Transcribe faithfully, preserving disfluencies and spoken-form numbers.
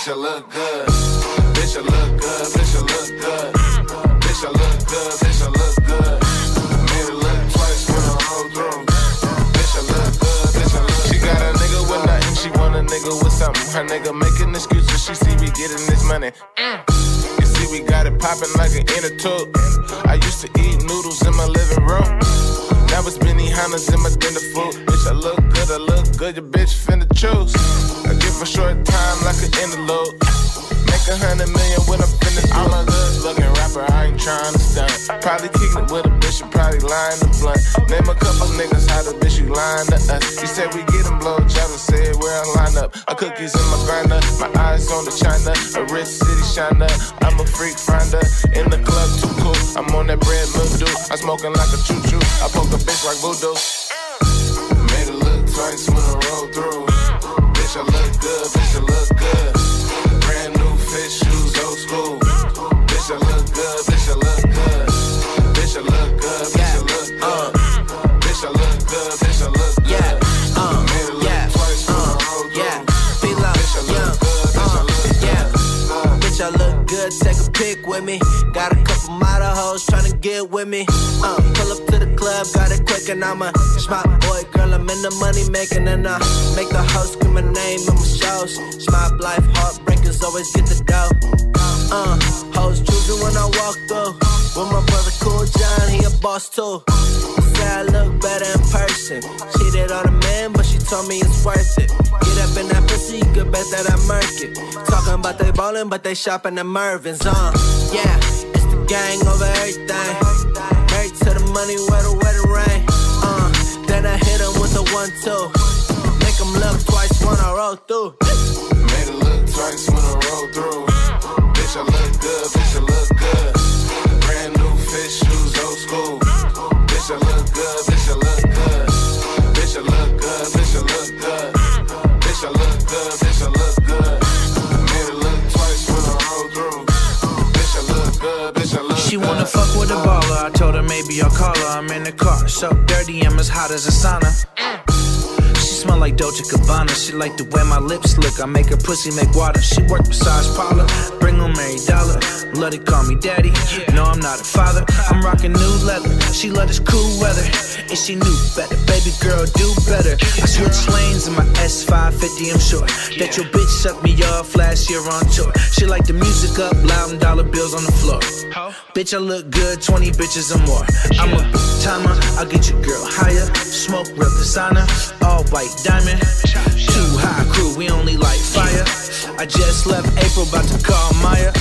bitch, I look good. Bitch, I look good, bitch, I look good. Bitch, I look good, bitch, I look good. Made it look twice when I roll through. Bitch, I look good, bitch, I look good. She got a nigga with nothing, she want a nigga with something. Her nigga making excuses, she see me getting this money. You see we got it poppin' like an inner tube. I used to eat noodles in my living room. Now it's Benihana's in my dinner food. Bitch, I look good, I look good, your bitch finna choose. I give a short time like an interlude. Make a hundred million when I'm finished. I'm a good looking rapper, I ain't trying to stunt. Probably kicking it with a bitch, you probably lying to blunt. Name a couple niggas how the bitch you lying to us. You said we get them blow jobs and said where I line up. A cookies in my grinder, my eyes on the China. A rich city shiner, I'm a freak finder. In the club too cool, I'm on that bread milk dude. I'm smoking like a choo-choo, I poke a bitch like voodoo. Made it look twice when I roll through. Bitch, I look good, bitch, I look good. Brand new fit shoes, old school. Bitch, I look good, bitch, I look good. Bitch, I look good, bitch, I look good. Bitch, I look good, bitch, I look good. Yeah, uh, Made it look yeah, twice when uh, I roll through. yeah, be low, Bitch, I look yeah, good, bitch, I uh, look good. yeah. Bitch, I look good, take a pic with me. Got a couple model hoes tryna get with me. Uh, pull up to the club, got it quick and I'm a smart boy, girl, I'm in the money making. And I make the host scream my name in my shows. Smart life, heartbreakers always get the dough. Uh, hoes choosing when I walk through. With my brother Cool John, he a boss too. Say I look better in person. Cheated on a man, but she told me it's worth it. Get up in that pussy, you could bet that I murk it. Talking about they ballin', but they shopping at Mervin's. Uh, yeah, it's the gang over everything. Married to the money, where the wedding ring. Uh, then I hit him with a one two. Make him look twice when I roll through. Made it look twice when I roll through. Bitch, I look good, bitch, I look good. Brand new fit shoes, old school. Bitch, I look good, bitch, I look good. Bitch, I look good, bitch, I look good. Bitch, I look good, bitch, I look good. Made it look twice when I roll through. Bitch, I look good, bitch, I look good. She wanna fuck with a baller, I told her maybe I'll call her. I'm in the car, so dirty, I'm as hot as a sauna. She smell like Dolce Gabbana, she like the way my lips look. I make her pussy make water, she work massage parlor. Bring home every dollar, love to call me daddy. No, I'm not a father, I'm rocking new leather. She love this cool weather, and she knew better. Baby girl, do better. I switch lanes in my S five fifty, I'm sure that your bitch sucked me off last year on tour. She like the music up loud and dollar bills on the floor. Bitch, I look good, twenty bitches or more. I'm a big timer, I'll get your girl higher. Smoke real designer, all white diamond. Too high crew, we only like fire. I just left April, about to call Maya.